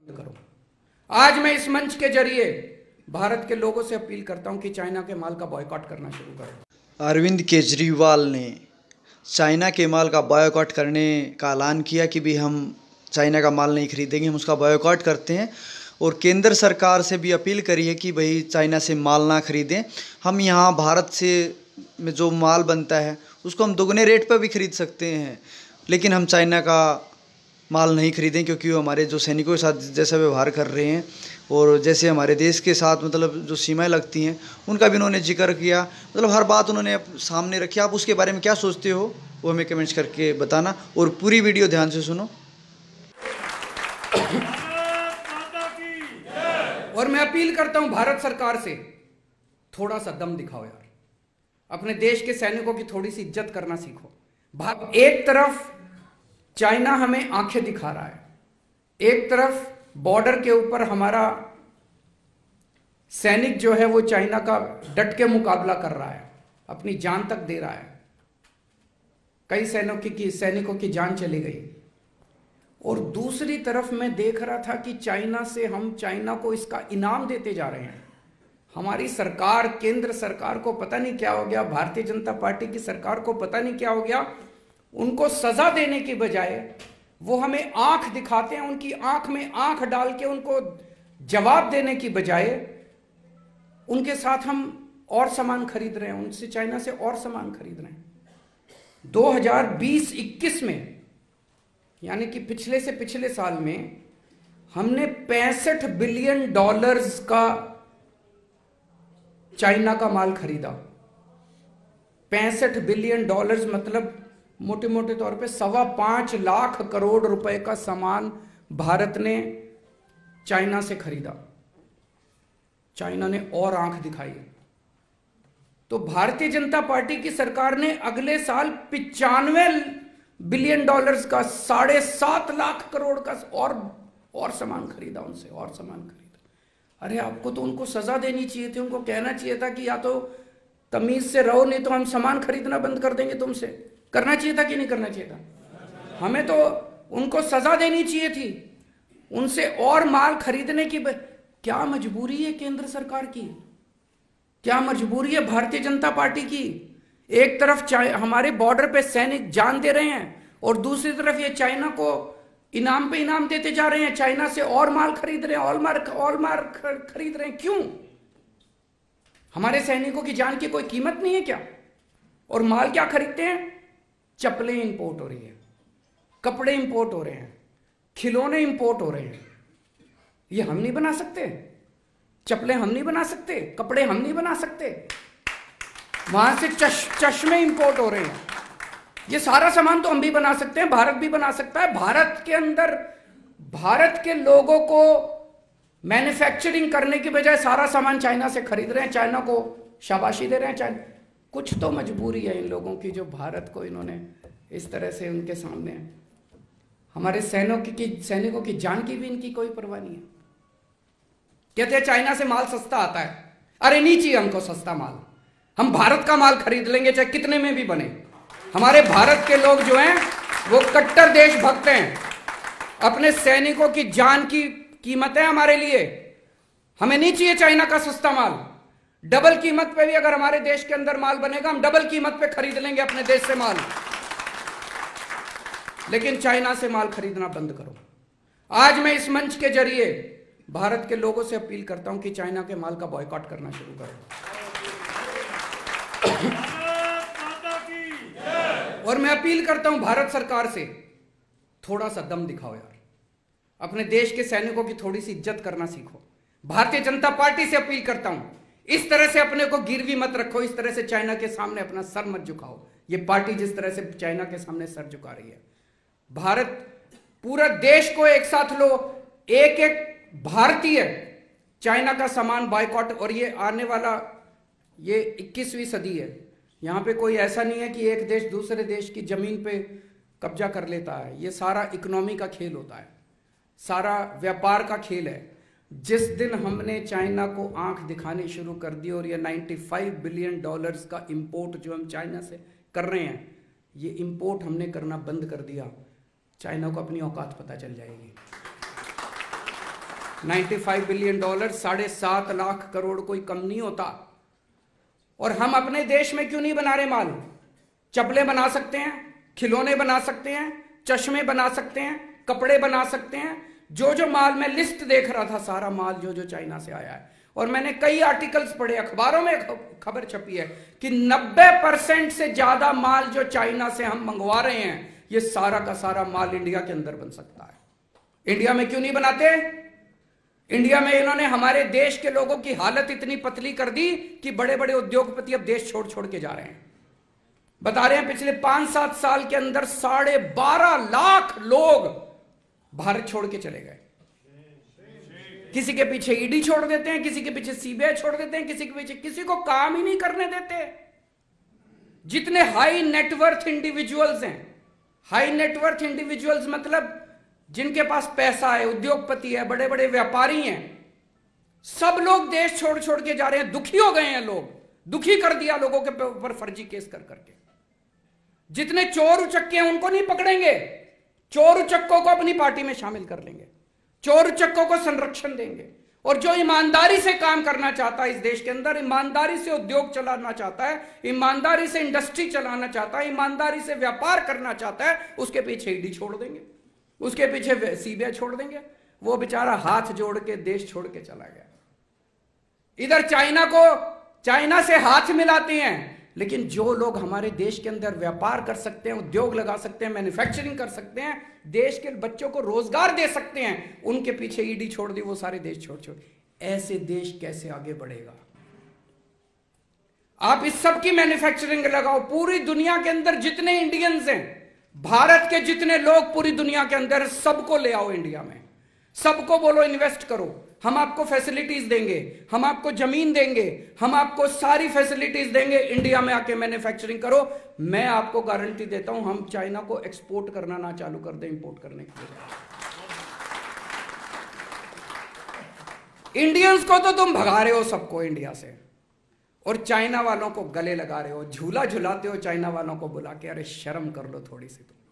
करो। आज मैं इस मंच के जरिए भारत के लोगों से अपील करता हूं कि चाइना के माल का बॉयकॉट करना शुरू करो। अरविंद केजरीवाल ने चाइना के माल का बॉयकॉट करने का ऐलान किया कि भी हम चाइना का माल नहीं खरीदेंगे, हम उसका बॉयकॉट करते हैं। और केंद्र सरकार से भी अपील करी है कि भाई चाइना से माल ना खरीदें। हम यहाँ भारत से में जो माल बनता है उसको हम दोगुने रेट पर भी खरीद सकते हैं, लेकिन हम चाइना का माल नहीं खरीदें क्योंकि वो हमारे जो सैनिकों के साथ जैसा व्यवहार कर रहे हैं और जैसे हमारे देश के साथ मतलब जो सीमाएं लगती हैं उनका भी उन्होंने जिक्र किया। मतलब हर बात उन्होंने सामने रखी। आप उसके बारे में क्या सोचते हो वो हमें कमेंट्स करके बताना और पूरी वीडियो ध्यान से सुनो। और मैं अपील करता हूं भारत सरकार से, थोड़ा सा दम दिखाओ यार, अपने देश के सैनिकों की थोड़ी सी इज्जत करना सीखो। एक तरफ चाइना हमें आंखें दिखा रहा है, एक तरफ बॉर्डर के ऊपर हमारा सैनिक जो है वो चाइना का डट के मुकाबला कर रहा है, अपनी जान तक दे रहा है। कई सैनिकों की जान चली गई। और दूसरी तरफ मैं देख रहा था कि हम चाइना को इसका इनाम देते जा रहे हैं। हमारी सरकार, केंद्र सरकार को पता नहीं क्या हो गया, भारतीय जनता पार्टी की सरकार को पता नहीं क्या हो गया, उनको सजा देने की बजाय वो हमें आंख दिखाते हैं। उनकी आंख में आंख डाल के उनको जवाब देने की बजाय उनके साथ हम और सामान खरीद रहे हैं, उनसे चाइना से और सामान खरीद रहे हैं। 2020-21 में यानी कि पिछले से पिछले साल में हमने $65 बिलियन का चाइना का माल खरीदा। $65 बिलियन मतलब मोटे मोटे तौर पे 5.25 लाख करोड़ रुपए का सामान भारत ने चाइना से खरीदा। चाइना ने और आंख दिखाई। तो भारतीय जनता पार्टी की सरकार ने अगले साल $95 बिलियन का 7.5 लाख करोड़ का और सामान खरीदा, उनसे और सामान खरीदा। अरे आपको तो उनको सजा देनी चाहिए थी, उनको कहना चाहिए था कि या तो तमीज से रहो, नहीं तो हम सामान खरीदना बंद कर देंगे तुमसे। करना चाहिए था कि नहीं करना चाहिए था? हमें तो उनको सजा देनी चाहिए थी, उनसे और माल खरीदने की। क्या मजबूरी है केंद्र सरकार की? क्या मजबूरी है भारतीय जनता पार्टी की? एक तरफ हमारे बॉर्डर पे सैनिक जान दे रहे हैं और दूसरी तरफ ये चाइना को इनाम पे इनाम देते जा रहे हैं, चाइना से और माल खरीद रहे हैं, और माल खरीद रहे हैं। क्यों? हमारे सैनिकों की जान की कोई कीमत नहीं है क्या? और माल क्या खरीदते हैं? चप्पलें इंपोर्ट हो रही है, कपड़े इंपोर्ट हो रहे हैं, खिलौने इंपोर्ट हो रहे हैं। ये हम नहीं बना सकते? चप्पलें हम नहीं बना सकते? कपड़े हम नहीं बना सकते? वहां से चश्मे इंपोर्ट हो रहे हैं। ये सारा सामान तो हम भी बना सकते हैं, भारत भी बना सकता है। भारत के अंदर भारत के लोगों को मैन्युफैक्चरिंग करने की बजाय सारा सामान चाइना से खरीद रहे हैं, चाइना को शाबाशी दे रहे हैं। चाइना, कुछ तो मजबूरी है इन लोगों की जो भारत को इन्होंने इस तरह से उनके सामने, हमारे सैनिकों की जान की भी इनकी कोई परवाह नहीं है। कहते हैं चाइना से माल सस्ता आता है। अरे नहीं चाहिए हमको सस्ता माल, हम भारत का माल खरीद लेंगे चाहे कितने में भी बने। हमारे भारत के लोग जो हैं वो कट्टर देशभक्त हैं, अपने सैनिकों की जान की कीमत है हमारे लिए। हमें नहीं चाहिए चाइना का सस्ता माल। डबल कीमत पे भी अगर हमारे देश के अंदर माल बनेगा, हम डबल कीमत पे खरीद लेंगे अपने देश से माल। लेकिन चाइना से माल खरीदना बंद करो। आज मैं इस मंच के जरिए भारत के लोगों से अपील करता हूं कि चाइना के माल का बॉयकॉट करना शुरू करो। और मैं अपील करता हूं भारत सरकार से, थोड़ा सा दम दिखाओ यार, अपने देश के सैनिकों की थोड़ी सी इज्जत करना सीखो। भारतीय जनता पार्टी से अपील करता हूं, इस तरह से अपने को गिरवी मत रखो, इस तरह से चाइना के सामने अपना सर मत झुकाओ। ये पार्टी जिस तरह से चाइना के सामने सर झुका रही है, भारत पूरा देश को एक साथ लो, एक एक भारतीय चाइना का सामान बायकॉट। और ये आने वाला ये 21वीं सदी है, यहां पे कोई ऐसा नहीं है कि एक देश दूसरे देश की जमीन पे कब्जा कर लेता है। ये सारा इकोनॉमी का खेल होता है, सारा व्यापार का खेल है। जिस दिन हमने चाइना को आंख दिखानी शुरू कर दी और ये $95 बिलियन का इंपोर्ट जो हम चाइना से कर रहे हैं, ये इंपोर्ट हमने करना बंद कर दिया, चाइना को अपनी औकात पता चल जाएगी। $95 बिलियन, $7.5 लाख करोड़ कोई कम नहीं होता। और हम अपने देश में क्यों नहीं बना रहे माल? चप्पलें बना सकते हैं, खिलौने बना सकते हैं, चश्मे बना सकते हैं, कपड़े बना सकते हैं। जो माल मैं लिस्ट देख रहा था, सारा माल जो चाइना से आया है। और मैंने कई आर्टिकल्स पढ़े, अखबारों में खबर छपी है कि 90% से ज्यादा माल जो चाइना से हम मंगवा रहे हैं, ये सारा का सारा माल इंडिया के अंदर बन सकता है। इंडिया में क्यों नहीं बनाते? इंडिया में इन्होंने हमारे देश के लोगों की हालत इतनी पतली कर दी कि बड़े बड़े उद्योगपति अब देश छोड़ छोड़ के जा रहे हैं। बता रहे हैं पिछले 5-7 साल के अंदर 12.5 लाख लोग भारत छोड़ के चले गए। किसी के पीछे ईडी छोड़ देते हैं, किसी के पीछे सीबीआई छोड़ देते हैं, किसी के पीछे, किसी को काम ही नहीं करने देते। जितने हाई नेटवर्थ इंडिविजुअल्स हैं, हाई नेटवर्थ इंडिविजुअल्स मतलब जिनके पास पैसा है, उद्योगपति है, बड़े बड़े व्यापारी हैं, सब लोग देश छोड़ छोड़ के जा रहे हैं। दुखी हो गए हैं लोग, दुखी कर दिया लोगों के ऊपर फर्जी केस कर करके। जितने चोर उचक्के हैं उनको नहीं पकड़ेंगे, चोर उचक्कों को अपनी पार्टी में शामिल कर लेंगे, चोर उचक्कों को संरक्षण देंगे। और जो ईमानदारी से काम करना चाहता है इस देश के अंदर, ईमानदारी से उद्योग चलाना चाहता है, ईमानदारी से इंडस्ट्री चलाना चाहता है, ईमानदारी से व्यापार करना चाहता है, उसके पीछे ईडी छोड़ देंगे, उसके पीछे सीबीआई छोड़ देंगे। वो बेचारा हाथ जोड़ के देश छोड़ के चला गया। इधर चाइना से हाथ मिलाते हैं, लेकिन जो लोग हमारे देश के अंदर व्यापार कर सकते हैं, उद्योग लगा सकते हैं, मैन्युफैक्चरिंग कर सकते हैं, देश के बच्चों को रोजगार दे सकते हैं, उनके पीछे ईडी छोड़ दी, वो सारे देश छोड़ छोड़। ऐसे देश कैसे आगे बढ़ेगा? आप इस सब की मैन्युफैक्चरिंग लगाओ। पूरी दुनिया के अंदर जितने इंडियंस हैं, भारत के जितने लोग पूरी दुनिया के अंदर, सबको ले आओ इंडिया में, सबको बोलो इन्वेस्ट करो, हम आपको फैसिलिटीज देंगे, हम आपको जमीन देंगे, हम आपको सारी फैसिलिटीज देंगे, इंडिया में आके मैन्युफैक्चरिंग करो। मैं आपको गारंटी देता हूं, हम चाइना को एक्सपोर्ट करना ना चालू कर दें, इंपोर्ट करने के लिए। इंडियंस को तो तुम भगा रहे हो सबको इंडिया से, और चाइना वालों को गले लगा रहे हो, झूला झुलाते हो चाइना वालों को बुला के। अरे शर्म कर लो थोड़ी सी तुम।